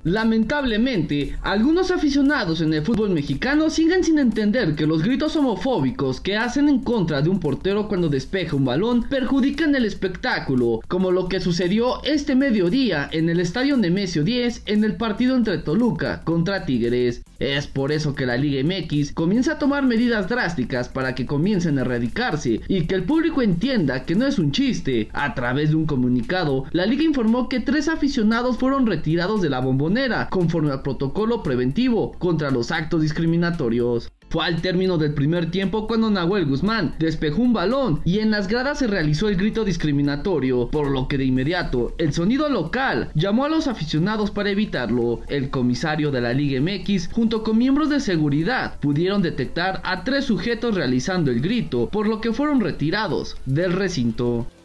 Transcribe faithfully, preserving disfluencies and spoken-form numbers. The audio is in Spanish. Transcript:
Lamentablemente, algunos aficionados en el fútbol mexicano siguen sin entender que los gritos homofóbicos que hacen en contra de un portero cuando despeja un balón perjudican el espectáculo, como lo que sucedió este mediodía en el estadio Nemesio diez en el partido entre Toluca contra Tigres. Es por eso que la Liga M X comienza a tomar medidas drásticas para que comiencen a erradicarse y que el público entienda que no es un chiste. A través de un comunicado, la Liga informó que tres aficionados fueron retirados de la Bombonera conforme al protocolo preventivo contra los actos discriminatorios. Fue al término del primer tiempo cuando Nahuel Guzmán despejó un balón y en las gradas se realizó el grito discriminatorio, por lo que de inmediato el sonido local llamó a los aficionados para evitarlo. El comisario de la Liga M X junto con miembros de seguridad pudieron detectar a tres sujetos realizando el grito, por lo que fueron retirados del recinto.